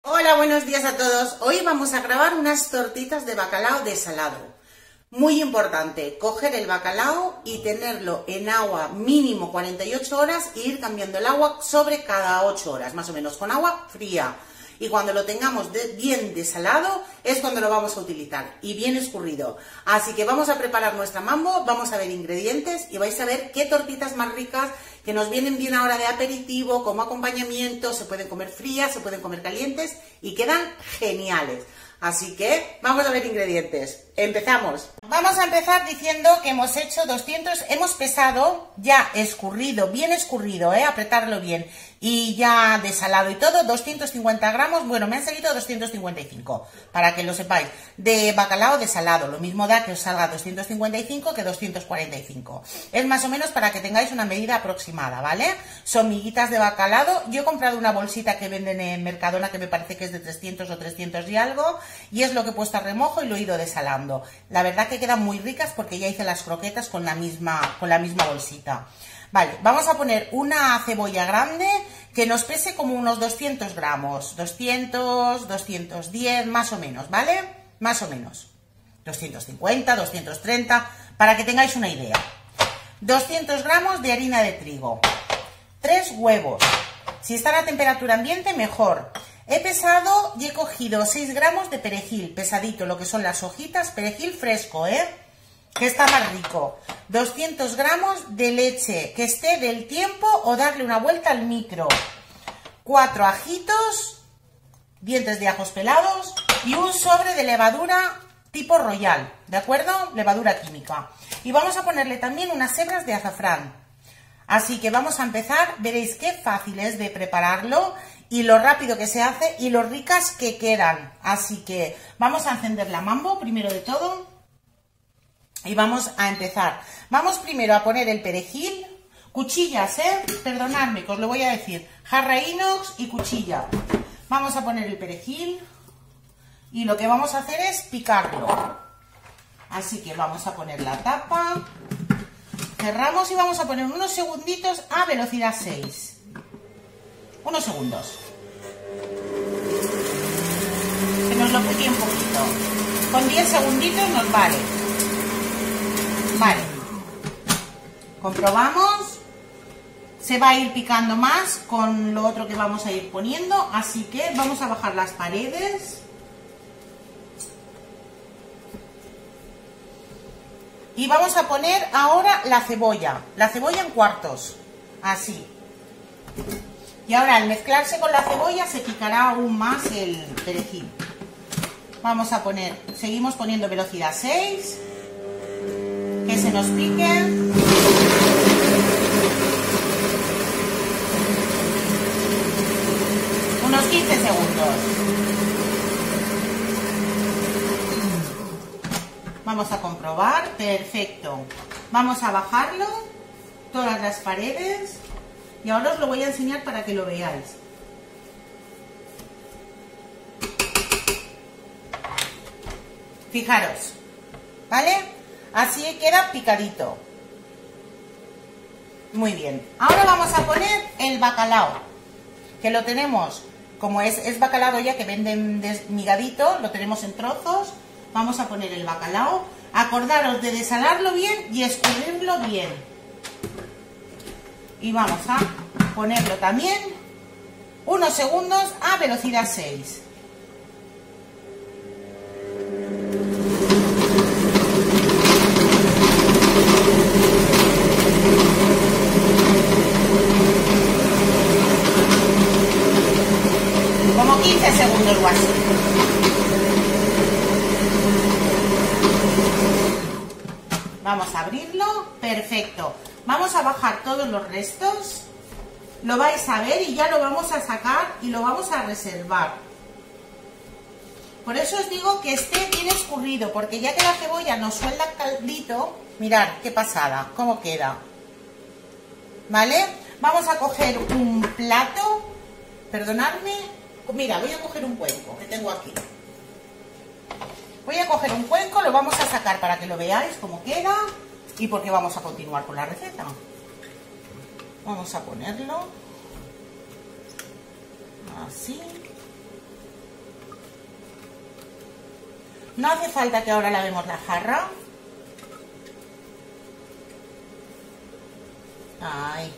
Hola, buenos días a todos. Hoy vamos a grabar unas tortitas de bacalao desalado. Muy importante, coger el bacalao y tenerlo en agua mínimo 48 horas e ir cambiando el agua sobre cada 8 horas, más o menos, con agua fría. Y cuando lo tengamos bien desalado es cuando lo vamos a utilizar y bien escurrido. Así que vamos a preparar nuestra mambo, vamos a ver ingredientes y vais a ver qué tortitas más ricas que nos vienen bien ahora de aperitivo, como acompañamiento, se pueden comer frías, se pueden comer calientes y quedan geniales. Así que vamos a ver ingredientes. Empezamos. Vamos a empezar diciendo que hemos hecho 200, hemos pesado ya escurrido, bien escurrido, apretarlo bien, y ya desalado y todo, 250 gramos, bueno, me han salido 255, para que lo sepáis, de bacalao desalado. Lo mismo da que os salga 255 que 245. Es más o menos para que tengáis una medida aproximada, ¿vale? Son miguitas de bacalao. Yo he comprado una bolsita que venden en Mercadona que me parece que es de 300 o 300 y algo, y es lo que he puesto a remojo y lo he ido desalando. La verdad que quedan muy ricas porque ya hice las croquetas con la misma bolsita. Vale, vamos a poner una cebolla grande que nos pese como unos 200 gramos, 200, 210, más o menos, ¿vale? Más o menos. 250, 230, para que tengáis una idea. 200 gramos de harina de trigo. 3 huevos. Si están a temperatura ambiente, mejor. He pesado y he cogido 6 gramos de perejil, pesadito, lo que son las hojitas, perejil fresco, que está más rico. 200 gramos de leche, que esté del tiempo o darle una vuelta al micro. 4 ajitos, dientes de ajos pelados y un sobre de levadura tipo royal, ¿de acuerdo? Levadura química. Y vamos a ponerle también unas hebras de azafrán. Así que vamos a empezar, veréis qué fácil es de prepararlo y lo rápido que se hace y lo ricas que quedan. Así que vamos a encender la mambo primero de todo y vamos a empezar. Vamos primero a poner el perejil, cuchillas, perdonadme que os lo voy a decir, jarra inox y cuchilla. Vamos a poner el perejil y lo que vamos a hacer es picarlo. Así que vamos a poner la tapa, cerramos y vamos a poner unos segunditos a velocidad 6. Unos segundos. Que nos lo pique un poquito. Con 10 segunditos nos vale. Vale. Comprobamos. Se va a ir picando más con lo otro que vamos a ir poniendo. Así que vamos a bajar las paredes. Y vamos a poner ahora la cebolla. La cebolla en cuartos. Así. Y ahora al mezclarse con la cebolla se picará aún más el perejil. Vamos a poner, seguimos poniendo velocidad 6. Que se nos pique. Unos 15 segundos. Vamos a comprobar, perfecto. Vamos a bajarlo, todas las paredes. Y ahora os lo voy a enseñar para que lo veáis. Fijaros, ¿vale? Así queda picadito. Muy bien. Ahora vamos a poner el bacalao, que lo tenemos, como es bacalao ya que venden desmigadito, lo tenemos en trozos. Vamos a poner el bacalao. Acordaros de desalarlo bien y escurrirlo bien. Y vamos a ponerlo también unos segundos a velocidad 6. Como 15 segundos o así. Vamos a abrirlo. Perfecto. Vamos a bajar todos los restos, lo vais a ver y ya lo vamos a sacar y lo vamos a reservar. Por eso os digo que esté bien escurrido, porque ya que la cebolla nos suelta el caldito, mirad qué pasada, cómo queda. ¿Vale? Vamos a coger un plato, perdonadme, mira, voy a coger un cuenco que tengo aquí. Voy a coger un cuenco, lo vamos a sacar para que lo veáis cómo queda. Y porque vamos a continuar con la receta. Vamos a ponerlo así. No hace falta que ahora lavemos la jarra. Ahí.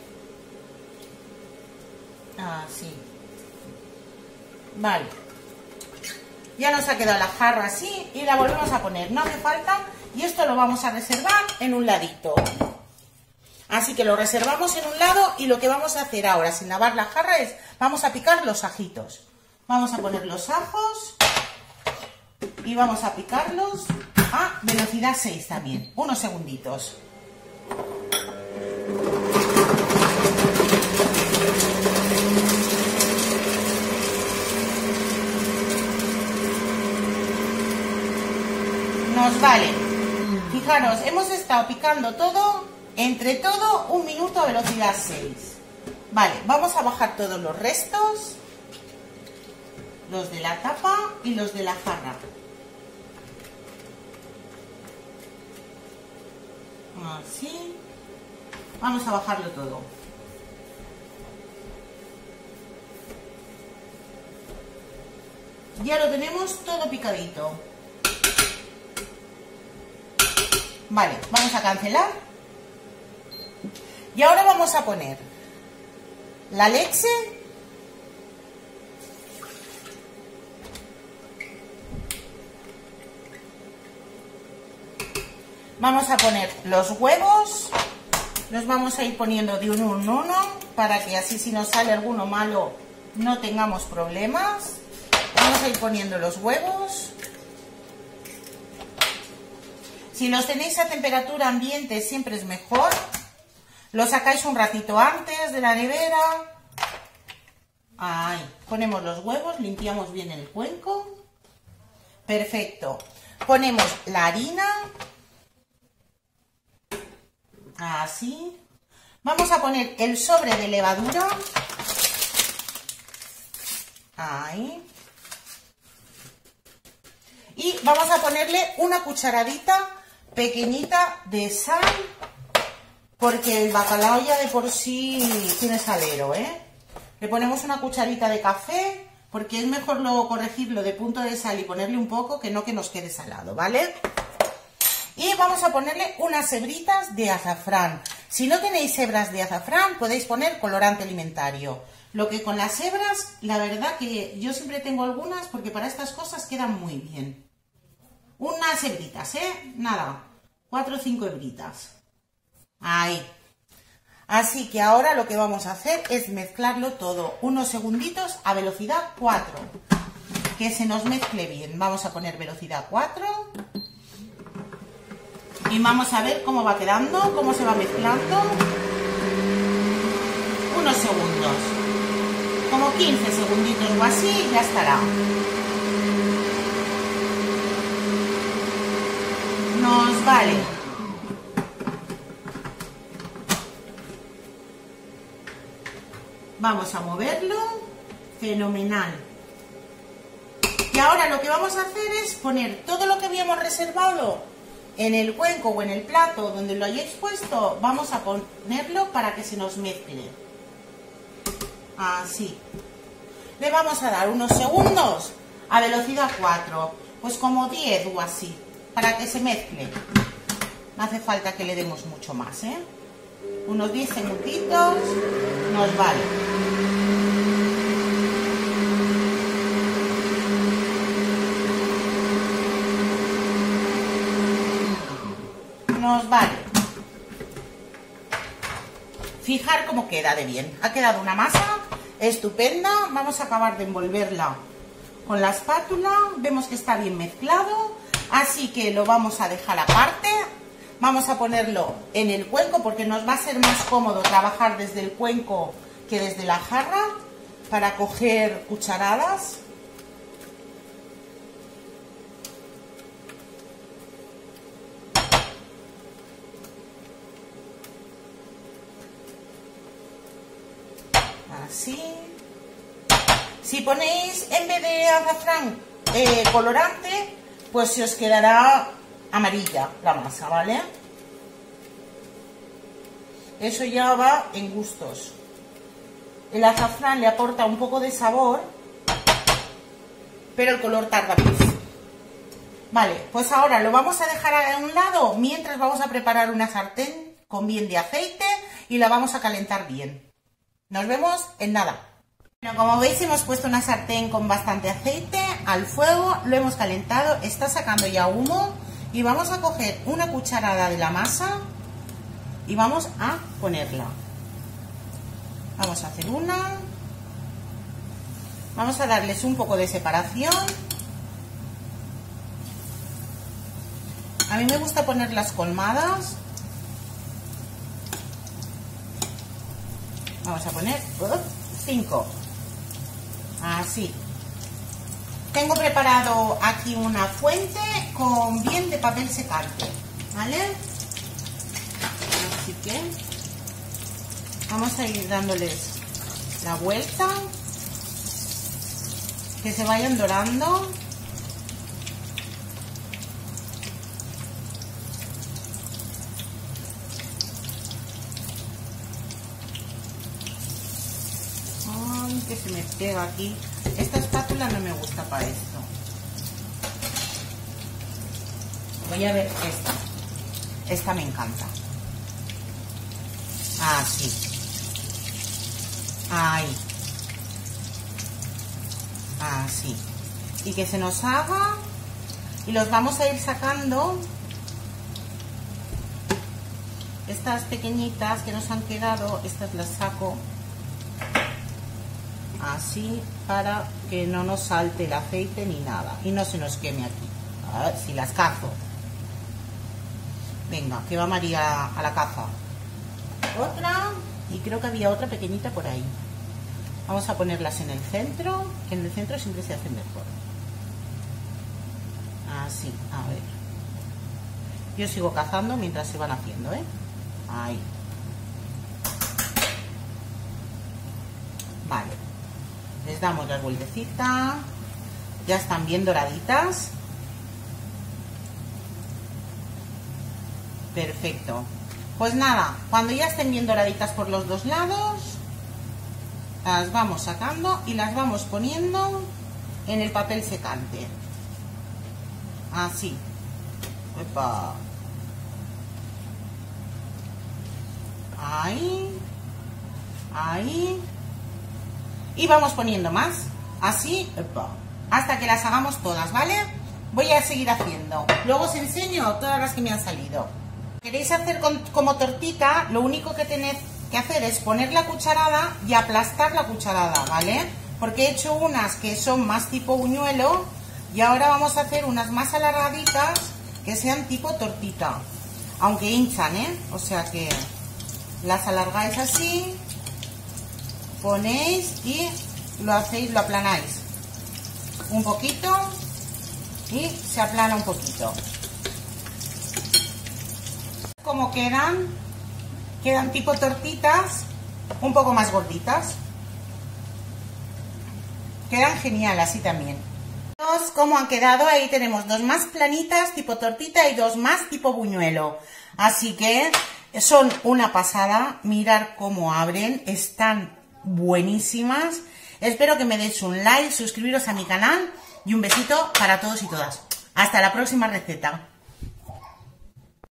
Así. Vale. Ya nos ha quedado la jarra así y la volvemos a poner. No hace falta, y esto lo vamos a reservar en un ladito. Así que lo reservamos en un lado y lo que vamos a hacer ahora sin lavar la jarra es, vamos a picar los ajitos. Vamos a poner los ajos y vamos a picarlos a velocidad 6 también, unos segunditos. Nos vale. Fijaros, hemos estado picando todo, entre todo, 1 minuto a velocidad 6. Vale, vamos a bajar todos los restos, los de la tapa y los de la jarra. Así. Vamos a bajarlo todo. Ya lo tenemos todo picadito. Vale, vamos a cancelar. Y ahora vamos a poner la leche, vamos a poner los huevos, los vamos a ir poniendo de uno en uno para que así si nos sale alguno malo no tengamos problemas. Vamos a ir poniendo los huevos. Si los tenéis a temperatura ambiente siempre es mejor. Los sacáis un ratito antes de la nevera. Ahí, ponemos los huevos, limpiamos bien el cuenco. Perfecto. Ponemos la harina. Así. Vamos a poner el sobre de levadura. Ahí. Y vamos a ponerle una cucharadita pequeñita de sal, porque el bacalao ya de por sí tiene salero, ¿eh? Le ponemos una cucharita de café, porque es mejor luego corregirlo de punto de sal y ponerle un poco que no que nos quede salado, ¿vale? Y vamos a ponerle unas hebritas de azafrán. Si no tenéis hebras de azafrán, podéis poner colorante alimentario. Lo que con las hebras, la verdad que yo siempre tengo algunas, porque para estas cosas quedan muy bien. Unas hebritas, ¿eh? Nada, 4 o 5 hebritas. Ahí. Así que ahora lo que vamos a hacer es mezclarlo todo unos segunditos a velocidad 4. Que se nos mezcle bien. Vamos a poner velocidad 4. Y vamos a ver cómo va quedando, cómo se va mezclando. Unos segundos. Como 15 segunditos o así, ya estará. Nos vale. Vamos a moverlo. Fenomenal. Y ahora lo que vamos a hacer es poner todo lo que habíamos reservado en el cuenco o en el plato donde lo hayáis puesto. Vamos a ponerlo para que se nos mezcle. Así. Le vamos a dar unos segundos a velocidad 4. Pues como 10 o así. Para que se mezcle. No hace falta que le demos mucho más, ¿eh? Unos 10 segunditos nos vale. Nos vale. Fijar cómo queda de bien. Ha quedado una masa estupenda. Vamos a acabar de envolverla con la espátula. Vemos que está bien mezclado. Así que lo vamos a dejar aparte. Vamos a ponerlo en el cuenco porque nos va a ser más cómodo trabajar desde el cuenco que desde la jarra para coger cucharadas. Así. Si ponéis en vez de azafrán colorante, pues se os quedará amarilla la masa, ¿vale? Eso ya va en gustos. El azafrán le aporta un poco de sabor, pero el color tarda más. Vale, pues ahora lo vamos a dejar a un lado mientras vamos a preparar una sartén con bien de aceite y la vamos a calentar bien. Nos vemos en nada. Bueno, como veis hemos puesto una sartén con bastante aceite al fuego, lo hemos calentado, está sacando ya humo y vamos a coger una cucharada de la masa y vamos a ponerla. Vamos a hacer una, vamos a darles un poco de separación. A mí me gusta ponerlas colmadas. Vamos a poner 5. Así. Tengo preparado aquí una fuente con bien de papel secante, ¿vale? Así que vamos a ir dándoles la vuelta, que se vayan dorando. Que se me pega aquí. Esta espátula no me gusta para esto. Voy a ver esta. Esta me encanta. Así. Ahí. Así. Y que se nos haga. Y los vamos a ir sacando. Estas pequeñitas que nos han quedado, estas las saco. Así, para que no nos salte el aceite ni nada y no se nos queme aquí. A ver si las cazo. Venga, que va María a la caza. Otra, y creo que había otra pequeñita por ahí. Vamos a ponerlas en el centro, que en el centro siempre se hace mejor. Así, a ver. Yo sigo cazando mientras se van haciendo, ¿eh? Ahí. Vale. Les damos la vueltecita. Ya están bien doraditas. Perfecto. Pues nada, cuando ya estén bien doraditas por los dos lados, las vamos sacando y las vamos poniendo en el papel secante. Así. Epa. Ahí. Ahí. Y vamos poniendo más, así, hasta que las hagamos todas, ¿vale? Voy a seguir haciendo. Luego os enseño todas las que me han salido. Queréis hacer como tortita, lo único que tenéis que hacer es poner la cucharada y aplastar la cucharada, ¿vale? Porque he hecho unas que son más tipo buñuelo y ahora vamos a hacer unas más alargaditas que sean tipo tortita. Aunque hinchan, ¿eh? O sea que las alargáis así. Ponéis y lo hacéis, lo aplanáis un poquito y se aplana un poquito. Como quedan tipo tortitas, un poco más gorditas. Quedan genial así también. Como han quedado, ahí tenemos dos más planitas tipo tortita y dos más tipo buñuelo. Así que son una pasada. Mirar cómo abren, están buenísimas. Espero que me deis un like, suscribiros a mi canal y un besito para todos y todas. Hasta la próxima receta.